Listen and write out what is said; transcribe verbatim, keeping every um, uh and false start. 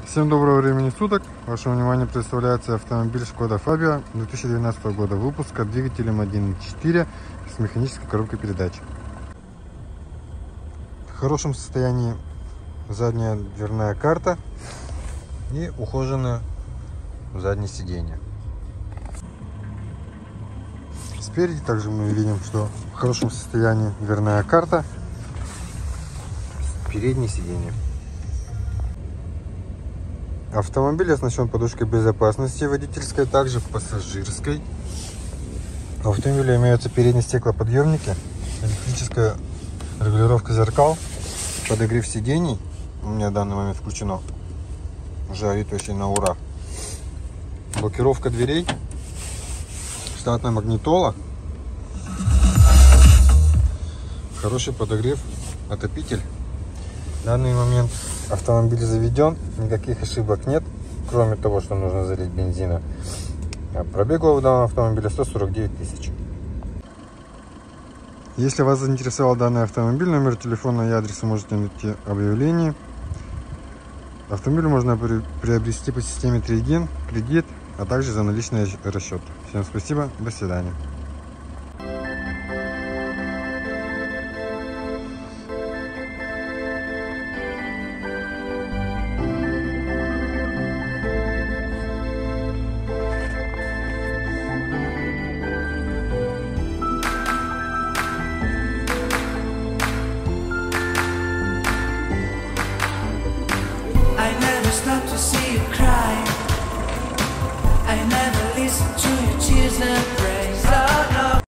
Всем доброго времени суток. Вашему вниманию представляется автомобиль Skoda Fabia две тысячи двенадцатого года выпуска, двигателем один и четыре с механической коробкой передач. В хорошем состоянии задняя дверная карта и ухоженное заднее сиденье. Спереди также мы видим, что в хорошем состоянии дверная карта, переднее сиденье. Автомобиль оснащен подушкой безопасности водительской, также пассажирской. У автомобиля имеются передние стеклоподъемники, электрическая регулировка зеркал, подогрев сидений. У меня в данный момент включено. Жарит очень на ура. Блокировка дверей, штатная магнитола, хороший подогрев, отопитель. В данный момент автомобиль заведен, никаких ошибок нет, кроме того, что нужно залить бензина. Пробегло у данного автомобиля сто сорок девять тысяч. Если вас заинтересовал данный автомобиль, номер телефона и адрес вы можете найти в объявлении. Автомобиль можно приобрести по системе трейд-ин, кредит, а также за наличный расчет. Всем спасибо, до свидания. Stop to see you cry. I never listen to your tears and